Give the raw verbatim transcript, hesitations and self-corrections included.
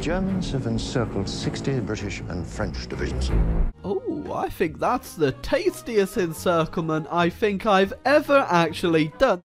Germans have encircled sixty British and French divisions. Oh, I think that's the tastiest encirclement I think I've ever actually done.